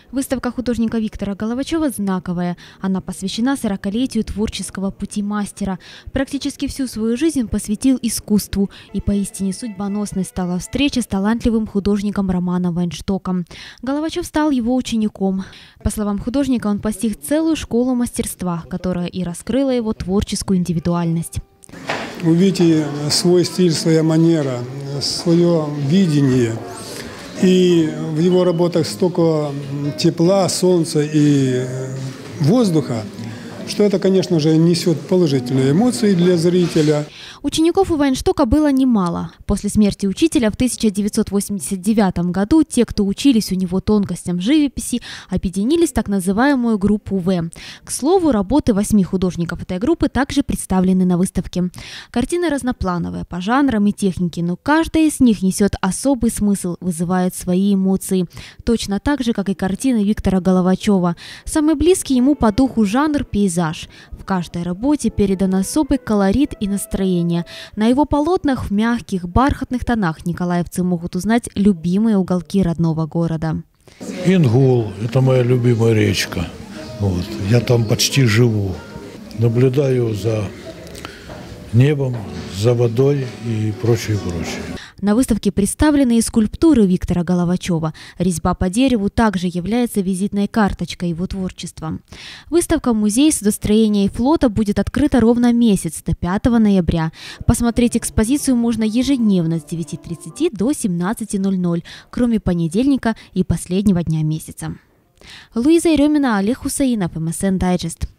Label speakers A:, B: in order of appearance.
A: Выставка художника Виктора Головачева знаковая. Она посвящена 40-летию творческого пути мастера. Практически всю свою жизнь посвятил искусству. И поистине судьбоносной стала встреча с талантливым художником Романом Вайнштоком. Головачев стал его учеником. По словам художника, он постиг целую школу мастерства, которая и раскрыла его творческую индивидуальность.
B: Увидите свой стиль, своя манера, свое видение. И в его работах столько тепла, солнца и воздуха, что это, конечно же, несет положительные эмоции для зрителя.
A: Учеников у Вайнштока было немало. После смерти учителя в 1989 году те, кто учились у него тонкостям живописи, объединились в так называемую группу В. К слову, работы 8 художников этой группы также представлены на выставке. Картины разноплановые по жанрам и технике, но каждая из них несет особый смысл, вызывает свои эмоции. Точно так же, как и картины Виктора Головачева. Самый близкий ему по духу жанр – пейзаж. В каждой работе передан особый колорит и настроение. На его полотнах в мягких, бархатных тонах николаевцы могут узнать любимые уголки родного города.
C: Ингул – это моя любимая речка. Я там почти живу. Наблюдаю за небом, за водой и прочее, прочее.
A: На выставке представлены и скульптуры Виктора Головачева. Резьба по дереву также является визитной карточкой его творчества. Выставка «Музей судостроения и флота» будет открыта ровно месяц, до 5 ноября. Посмотреть экспозицию можно ежедневно с 9:30 до 17:00, кроме понедельника и последнего дня месяца. Луиза Еремина, Олег Хусаинов, МСН Дайджест.